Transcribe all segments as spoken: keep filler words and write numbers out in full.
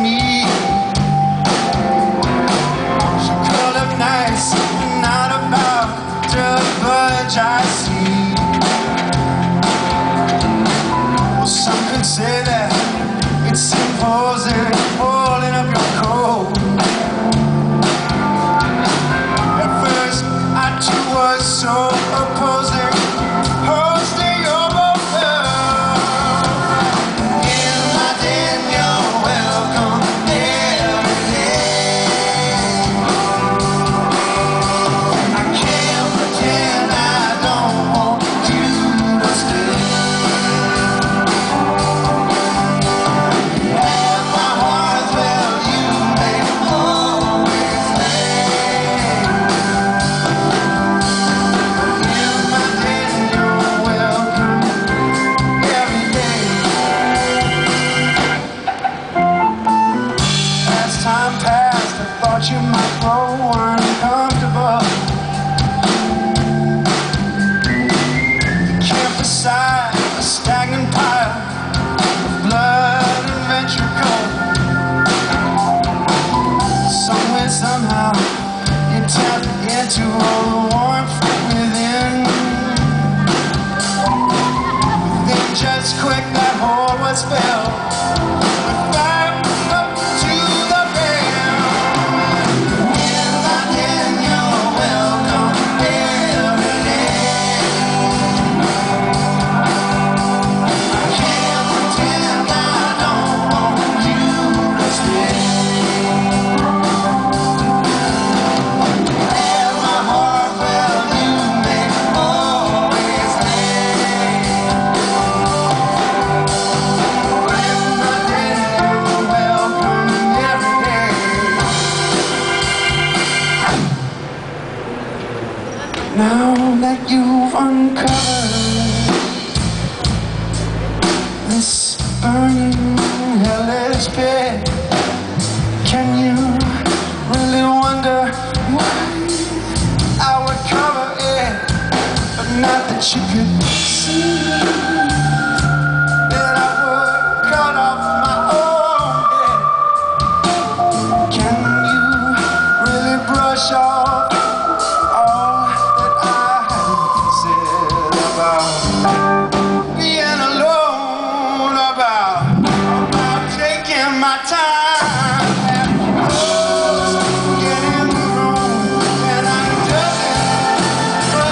me. She could look nice, not about to budge, I see. Well, some could say that it's imposing, holding up your coat. At first, I too was so opposing, hosting your motor. In my den, you're welcome every day. I can't pretend I don't want you to stay. Time passed, I thought you might grow uncomfortable. The campsite, a stagnant pile of blood and ventricle. Somewhere, somehow, you tapped into all the warmth within. Then just quick, that hole was filled. Now that you've uncovered this burning, hellish pit, can you really wonder why I would cover it? But not that you could see that I would cut off my own head. Can you really brush off being alone, about, about taking my time, getting wrong, and I'm just but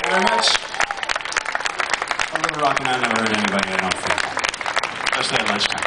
Rockin' I never heard anybody I don't feel, especially at lunchtime.